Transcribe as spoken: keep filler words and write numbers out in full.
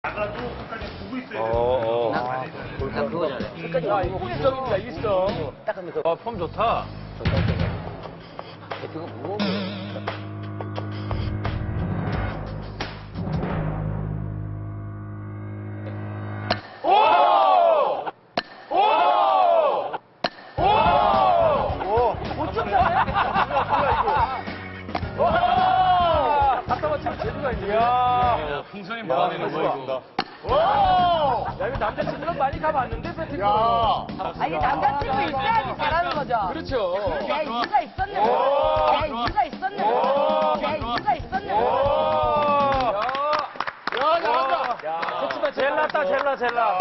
나가도 끝까지 보고 있어야 돼. 어, 어. 난 그거 잘해. 끝까지 아, 이거 일성입니다, 일성. 딱 하면서. 아, 폼 좋다. 그거 무거워. 오! 오! 오! 오! 못 쳤다. 뭐야, 이거. 와! 갖다 맞추면 재주가 있네. 야 풍선이 막아내는 거 이거. 와! 야, 이거 남자친구랑 많이 가봤는데, 배팅볼. 아, 이게 남자친구 있어야지 잘하는 거죠. 그렇죠. 내 이유가 있었네. 오! 내 이유가 있었네. 오! 내 이유가 있었네. 야, 야, 잘한다. 좋지만 제일 낫다, 제일 나, 제일 나.